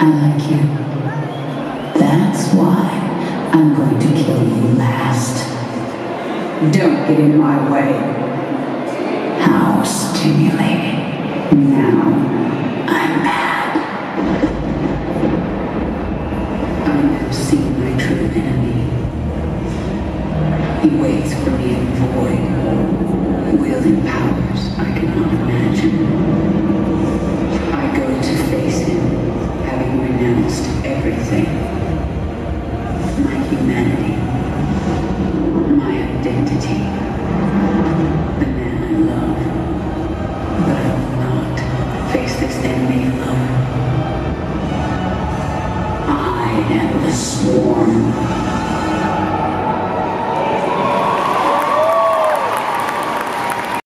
like you. That's why I'm going to kill you last. Don't get in my way. How stimulating. Now I'm mad. I have seen my true enemy. He waits for me in the void, wielding powers I cannot imagine.